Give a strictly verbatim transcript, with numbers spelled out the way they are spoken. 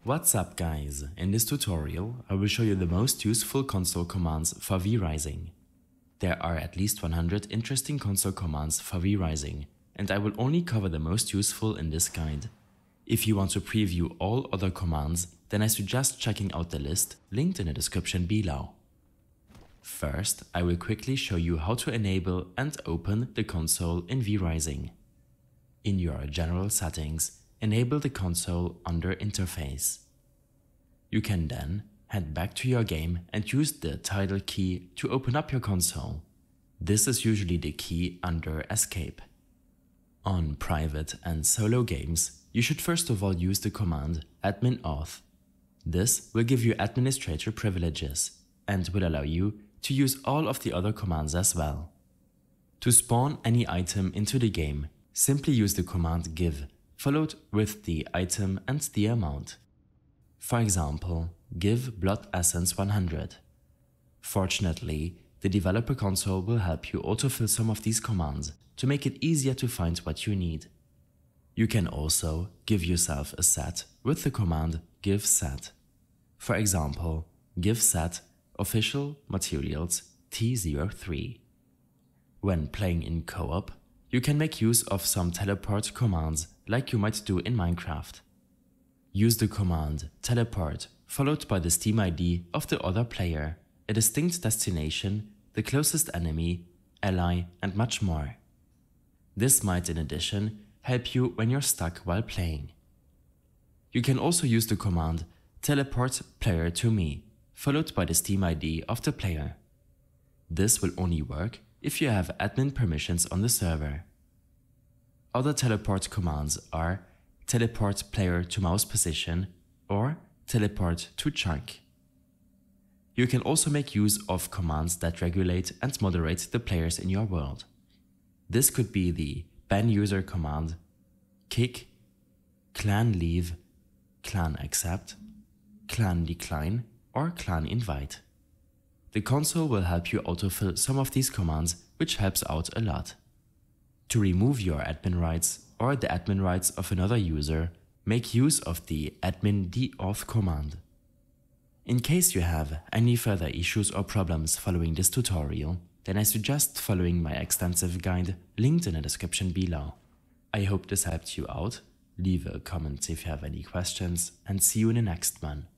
What's up guys, in this tutorial I will show you the most useful console commands for V Rising. There are at least one hundred interesting console commands for V Rising, and I will only cover the most useful in this guide. If you want to preview all other commands, then I suggest checking out the list linked in the description below. First, I will quickly show you how to enable and open the console in V Rising. In your general settings, enable the console under Interface. You can then head back to your game and use the title key to open up your console. This is usually the key under Escape. On private and solo games, you should first of all use the command adminauth. This will give you administrator privileges and will allow you to use all of the other commands as well. To spawn any item into the game, simply use the command give, followed with the item and the amount. For example, give blood essence one hundred. Fortunately, the developer console will help you autofill some of these commands to make it easier to find what you need. You can also give yourself a set with the command giveset. For example, giveset official materials T zero three. When playing in co-op, you can make use of some teleport commands like you might do in Minecraft. Use the command teleport followed by the Steam I D of the other player, a distinct destination, the closest enemy, ally, and much more. This might in addition help you when you're stuck while playing. You can also use the command TeleportPlayerToMe followed by the Steam I D of the player. This will only work if you have admin permissions on the server. Other teleport commands are TeleportPlayerToMousePosition or TeleportToChunk. You can also make use of commands that regulate and moderate the players in your world. This could be the banuser command, kick, clanleave, clan accept, clan decline, or clan invite. The console will help you autofill some of these commands, which helps out a lot. To remove your admin rights or the admin rights of another user, make use of the admindeauth command. In case you have any further issues or problems following this tutorial, then I suggest following my extensive guide linked in the description below. I hope this helped you out. Leave a comment if you have any questions and see you in the next one.